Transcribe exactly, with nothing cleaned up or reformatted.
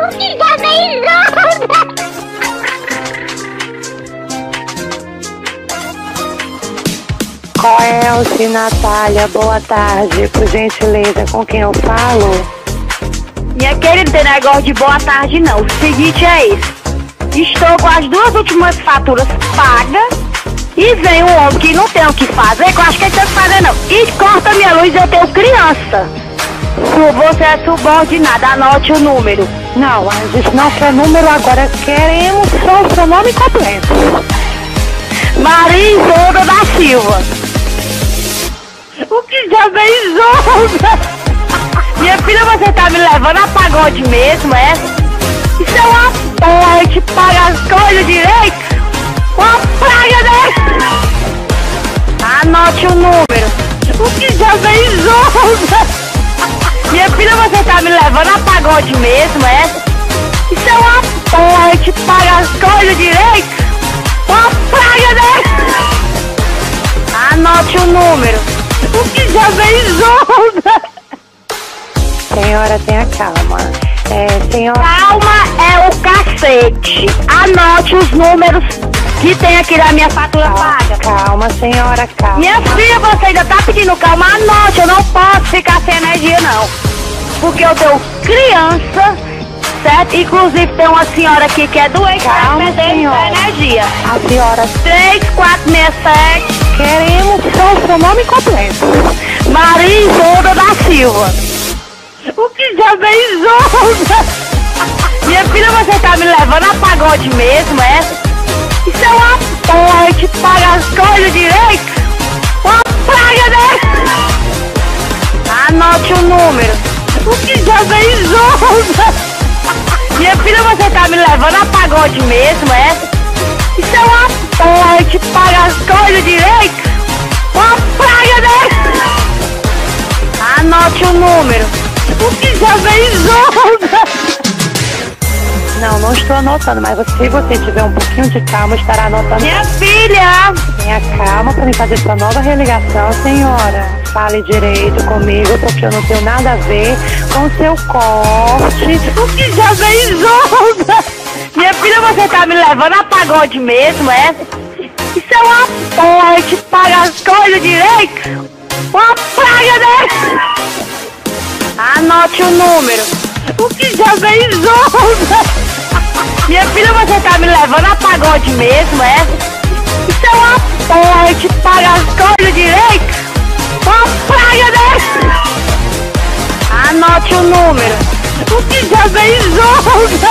Fica bem louca. Coelce, Natália, boa tarde. Por gentileza, com quem eu falo? Minha querida, não tem negócio de boa tarde não. O seguinte é esse. Estou com as duas últimas faturas pagas e vem um homem que não tem o que fazer, que eu acho que ele tem o que fazer não. E corta minha luz, eu tenho criança. Você é subordinada, anote o número. Não, a gente não quer número agora, queremos só o seu nome completo. Maria Isolda da Silva. O que já vem Isolda? Minha filha, você tá me levando a pagode mesmo, é? Isso é uma porra, te paga as coisas direito. Uma praga, né? Anote o número. O que já vem Isolda? Minha filha, você tá me levando a pagode mesmo, é? Isso é uma porra, te paga as coisas direito. Uma praga, né? Anote o número. O que já vem Isolda? Senhora, tenha calma. É, senhora... Calma é o cacete. Anote os números que tem aqui na minha fatura calma, paga. Calma, senhora, calma. Minha filha, você ainda tá pedindo calma? Anote, eu não posso ficar sem energia, não. Porque eu tenho criança, certo? Inclusive tem uma senhora aqui que é doente, calma, tá perdendo senhora. energia. A senhora... três quatro seis sete. Queremos só o seu nome completo. Maria Isolda da Silva. O que já vem Isolda? Minha filha, você tá me levando a pagode mesmo, é? Isso é uma porra, te paga as coisas direito. Uma praga, né? Anote o número. O que já vem Isolda? Minha filha, você tá me levando a pagode mesmo, é? Isso é uma porra, te paga as coisas direito. Uma praga, né? Anote o número. O que já vem Isolda? Não, não estou anotando, mas se você tiver um pouquinho de calma, estará anotando. Minha filha! Tenha calma para me fazer sua nova religação, senhora. Fale direito comigo, porque eu não tenho nada a ver com o seu corte. O que já vem Isolda? Minha filha, você tá me levando a pagode mesmo, é? Isso é uma porra, te paga as coisas direito. Uma praga, né? Anote o número. O que já vem Isolda? Minha filha, você tá me levando a pagode mesmo, é? Isso é uma porra, te paga as coisas direito. Uma praga, né? Anote o número. O que já vem Isolda?